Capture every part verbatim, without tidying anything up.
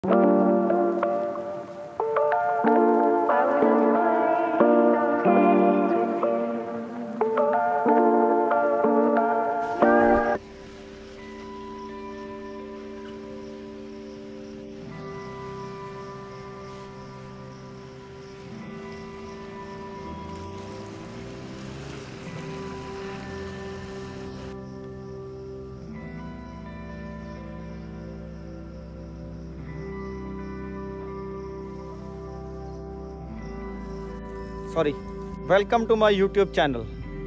Sorry welcome to my YouTube channel.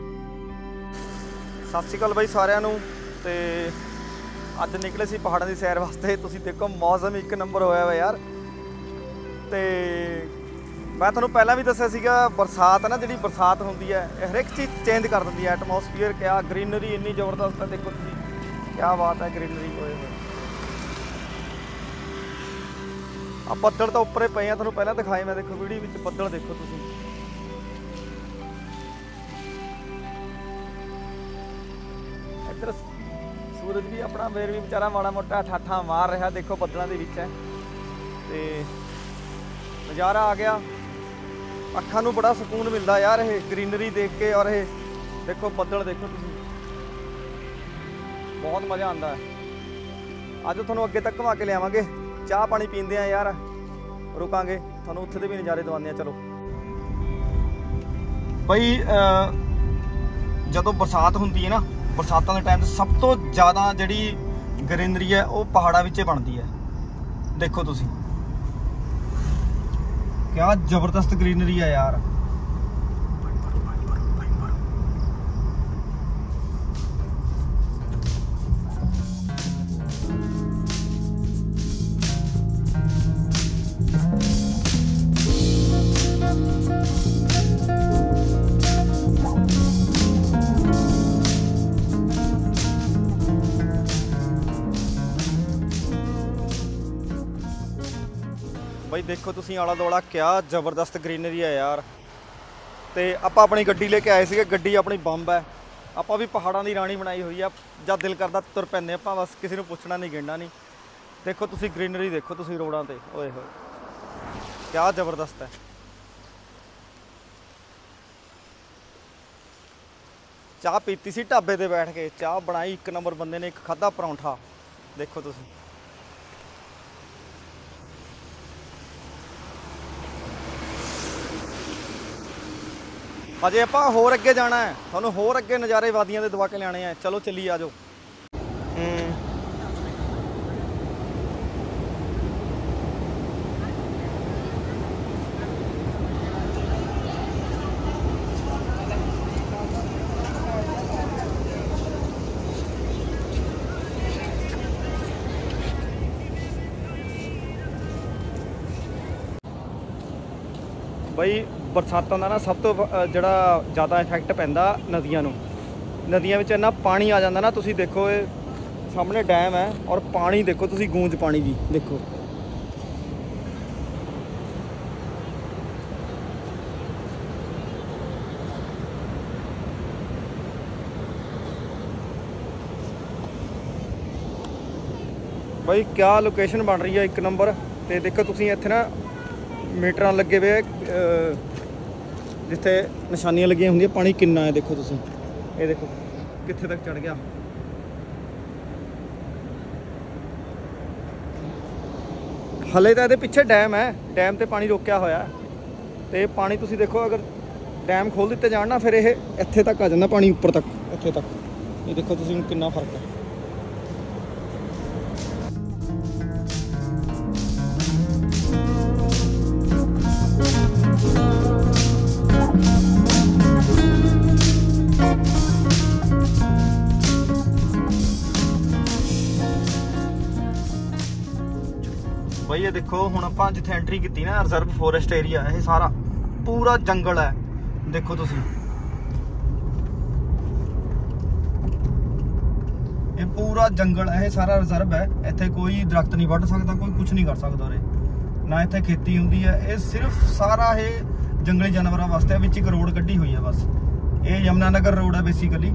सत श्री अकाल बई सारिਆਂ ਨੂੰ। ਤੇ ਅੱਜ ਨਿਕਲੇ ਸੀ ਪਹਾੜਾਂ ਦੀ ਸੈਰ ਵਾਸਤੇ। ਤੁਸੀਂ ਦੇਖੋ मौसम एक नंबर होया वा यार। ਤੇ मैं ਤੁਹਾਨੂੰ ਪਹਿਲਾਂ ਵੀ ਦੱਸਿਆ ਸੀਗਾ बरसात ना ਜਿਹੜੀ बरसात ਹੁੰਦੀ है हर एक चीज़ चेंज कर ਦਿੰਦੀ है। एटमोसफीयर क्या ग्रीनरी इन्नी ਜ਼ਬਰਦਸਤ है। देखो ਤੁਸੀਂ क्या बात है ग्रीनरी होए होए। आ ਬੱਦਲ ਤਾਂ ਉੱਪਰੇ ਪਏ ਆ, ਤੁਹਾਨੂੰ ਪਹਿਲਾਂ ਦਿਖਾਏ मैं। देखो वीडियो ਵਿੱਚ ਬੱਦਲ देखो ਤੁਸੀਂ। इधर सूरज भी अपना मेर भी बेचारा माड़ा मोटा ठाठा मार रहा। देखो बदलों के विच है ते नज़ारा आ गया। अखां नूं बड़ा सुकून मिलता यार ये ग्रीनरी देख के। और ये देखो बदल देखो तुसीं, बहुत मज़ा आता है। अज तुहानूं अगे तक घुमा के लियावांगे। चाह पानी पींदे आ यार, रुकांगे तुहानूं उत्थे दे भी नज़ारे दवाने आ। चलो बई जदों बरसात हुंदी है ना, बरसातों के टाइम सब तो ज़्यादा जी ग्रीनरी है वो पहाड़ों में बनती है। देखो तुसी क्या जबरदस्त ग्रीनरी है यार। बई देखो तुसी आला दुआला क्या जबरदस्त ग्रीनरी है यार। तो आप अपनी गड्डी लेके आए थे, गड्डी अपनी बंब है। आप भी पहाड़ों की राणी बनाई हुई है। जब दिल करता तुर पैंदे आप, बस किसी को पुछना नहीं गिणना नहीं। देखो तुसी ग्रीनरी देखो तुसी रोडां ते, ओए होए क्या जबरदस्त है। चाह पीती सी ढाबे ते बैठ के, चाह बनाई एक नंबर। बंदे ने एक खाधा परौंठा। देखो तुसी अजे आप होर अगे जाना है, थोनों होर अगे नज़ारे वादियां दे दवा के लियाने हैं। चलो चलिए आ जाओ। बई बरसातों का ना सब तो जड़ा ज़्यादा इफैक्ट पैंदा नदियां नूं। नदियां विच इन्ना पानी आ जाता ना। तुसी देखो ये सामने डैम है और पानी देखो तुसी, गूंज पानी की देखो। बई क्या लोकेशन बन रही है एक नंबर। तो देखो तुसी इत्थे ना मीटर लगे हुए जिथे निशानियां लगी होंगी पानी किन्ना है। देखो तुसी ये देखो कित्थे तक चढ़ गया। हले तो ये पिछे डैम है, डैम ते पानी रोकया होया। तो पानी तुसी देखो अगर डैम खोल दिते जान ना फिर ये इत्थे तक आ जाता पानी, उपर तक इत्थे तक। ये देखो तुसी कितना फर्क है। बई ये देखो हुण आपां जिथे एंट्री की ना, रिजर्व फॉरेस्ट एरिया है। सारा पूरा जंगल है। देखो तुसी ये पूरा जंगल है, सारा रिजर्व है। इत्थे कोई दरख्त नहीं वढ़ सकता, कोई कुछ नहीं कर सकता उरे ना। इत्थे खेती हुंदी है। ये सिर्फ सारा ये जंगली जानवरों वास्ते विच एक रोड कड्डी हुई है बस। ये यमुनानगर रोड है बेसिकली।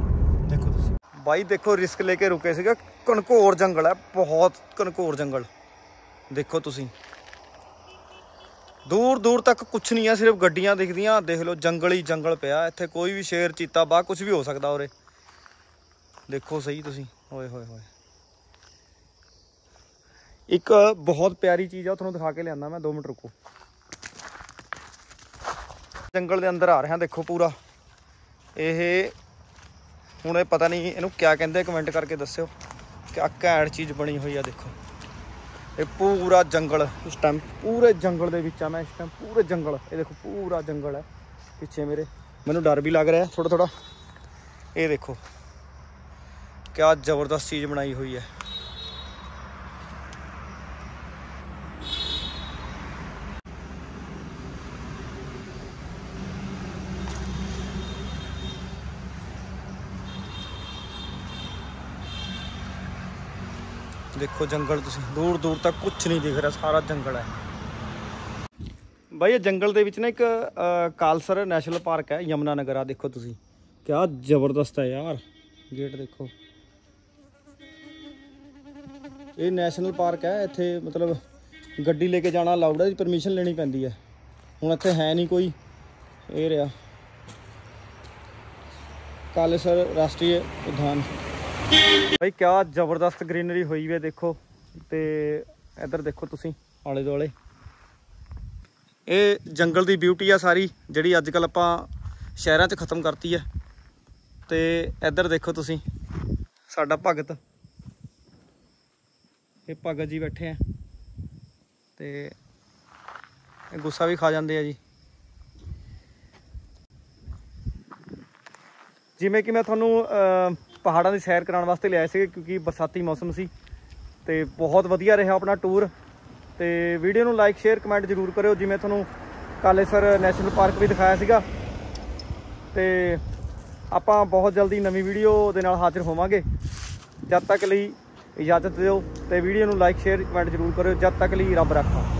देखो तुसी भाई देखो रिस्क लेके रुके थे। घनघोर जंगल है, बहुत घनघोर जंगल। देखो तुसी दूर दूर तक कुछ नहीं है, सिर्फ गड्डियां दिखदियां। देख लो जंगल ही जंगल पिया इत्थे, कोई भी शेर चीता बाघ कुछ भी हो सकता उरे। देखो सही तुसी, होए होए होए। एक बहुत प्यारी चीज़ है, थोड़ा दिखा के लिया मैं, दो मिनट रुको। जंगल के अंदर आ रहा देखो पूरा ये हुणे पता नहीं इनू क्या कहते, कमेंट करके दस्यो। क्या घैंट चीज़ बनी हुई है। देखो ये पूरा जंगल, इस टाइम पूरे जंगल दे विच आ मैं, इस टाइम पूरे जंगल, ये देखो पूरा जंगल है पिछे मेरे। मैनू डर भी लग रहा है थोड़ा थोड़ा। ये देखो क्या ज़बरदस्त चीज़ बनाई हुई है। देखो जंगल तुसी दूर दूर तक कुछ नहीं दिख रहा, सारा जंगल है भाई। ये जंगल के विच ना एक कालसर नैशनल पार्क है, यमुना नगर। आ देखो तुसी क्या जबरदस्त है यार, गेट देखो। ये नैशनल पार्क है, इत्थे मतलब गड्डी लेके जाना अलाउड है, परमिशन लेनी पैंदी है। हुण इत्थे है नहीं कोई। ये रहा कालेसर राष्ट्रीय उद्यान भाई, क्या जबरदस्त ग्रीनरी हुई है। देखो तो इधर देखो तुसी आले दुआले, ये जंगल की ब्यूटी है सारी, जिहड़ी अजकल आपां शहरां च खत्म करती है। तो इधर देखो तुसी साडा भगत, ये भगत जी बैठे हैं, तो गुस्सा भी खा जाते हैं जी। जिमें कि मैं तुहानूं पहाड़ों की सैर कराने वास्ते लिया सी, क्योंकि बरसाती मौसम सी, ते बहुत वधिया रहा अपना टूर। तो वीडियो नूं लाइक शेयर कमेंट जरूर करो। जिमें तुहानूं कालेसर नैशनल पार्क भी दिखाया सीगा। ते आपां बहुत जल्दी नवीं वीडियो दे नाल हाजिर होवांगे। जब तक लई इजाजत दिओ, ते वीडियो नूं लाइक शेयर कमेंट जरूर करो। जब तक लई रब रखा।